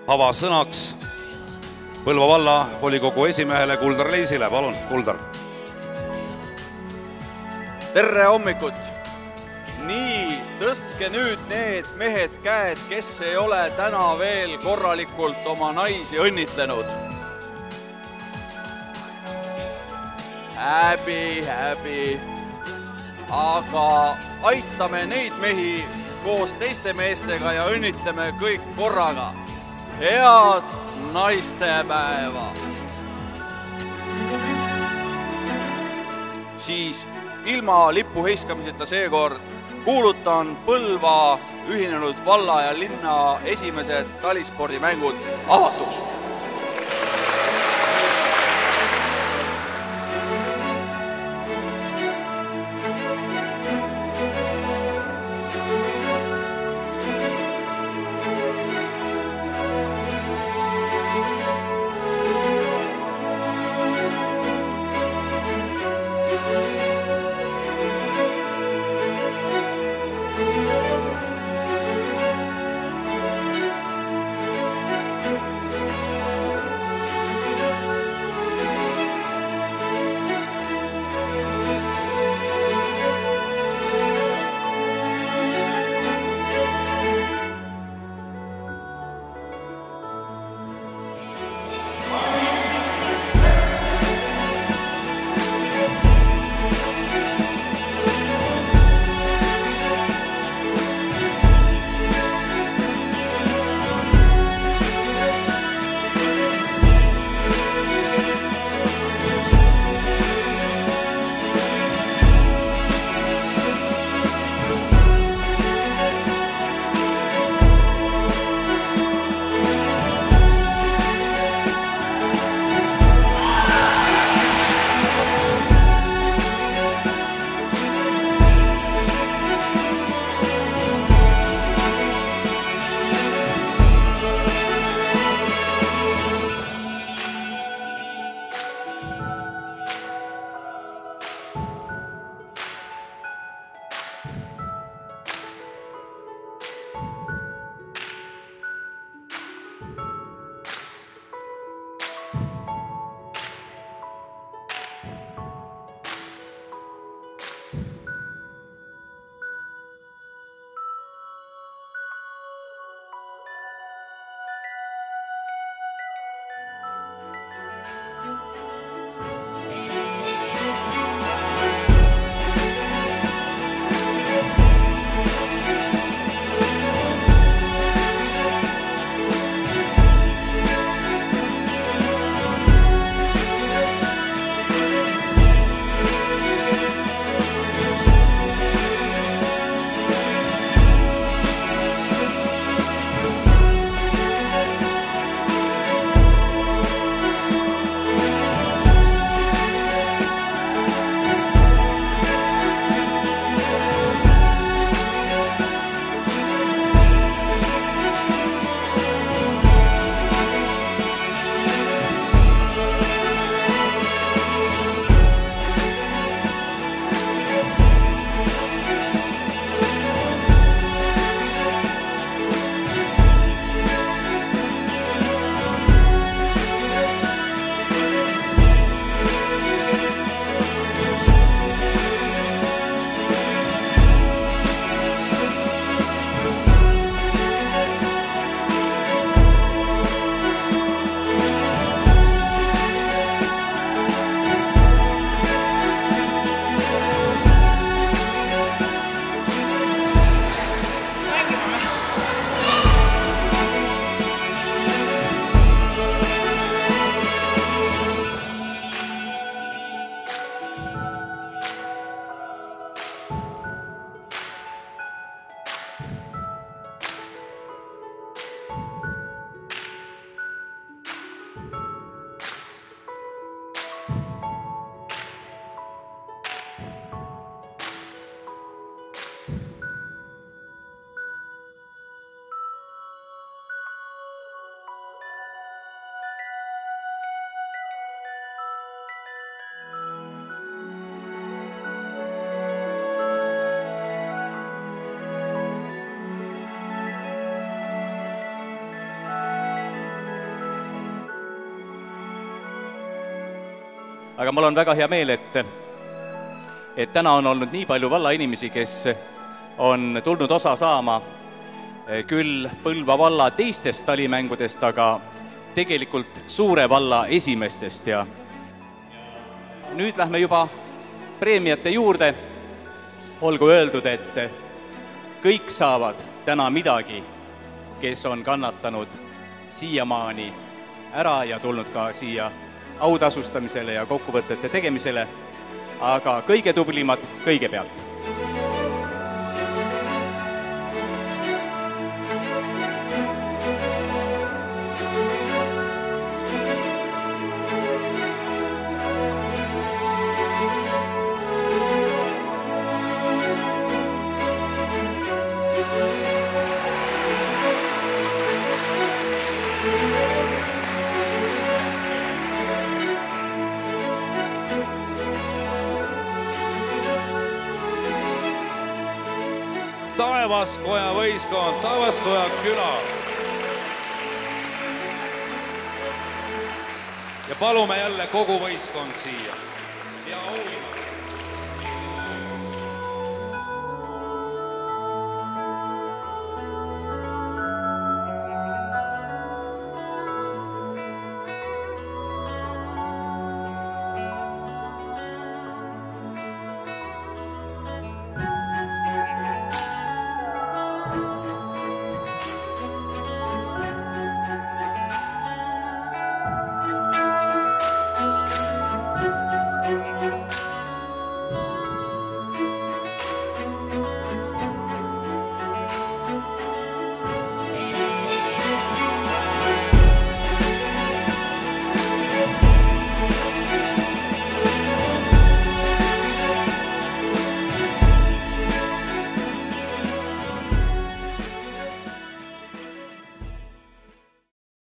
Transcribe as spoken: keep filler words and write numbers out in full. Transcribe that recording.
avasõnaks Põlva valla volikogu esimehele Kuldar Leisile. Palun, Kuldar. Tere hommikut! Nii, tõstke nüüd need mehed käed, kes ei ole täna veel korralikult oma naisi õnnitlenud. Häbi, häbi. Aga aitame neid mehi koos teiste meestega ja õnnitleme kõik korraga. Head naistepäeva! Siis ilma lipu heiskamiseta seekord kuulutan Põlva ühinenud valla ja linna esimesed talispordimängud avatuks. aga mul on väga hea meel, et, et täna on olnud nii palju valla inimesi, kes on tulnud osa saama küll Põlva valla teistest talimängudest, aga tegelikult Suure valla esimestest ja nüüd lähme juba preemiate juurde. Olgu öeldud, et kõik saavad täna midagi, kes on kannatanud siiamaani ära ja tulnud ka siia autasustamisele ja kokkuvõtete tegemisele, aga kõige tublimad kõigepealt. Tavaskoja võistkond, Tavaskoja küla. Ja palume jälle kogu võistkond siia. Ja auhinna.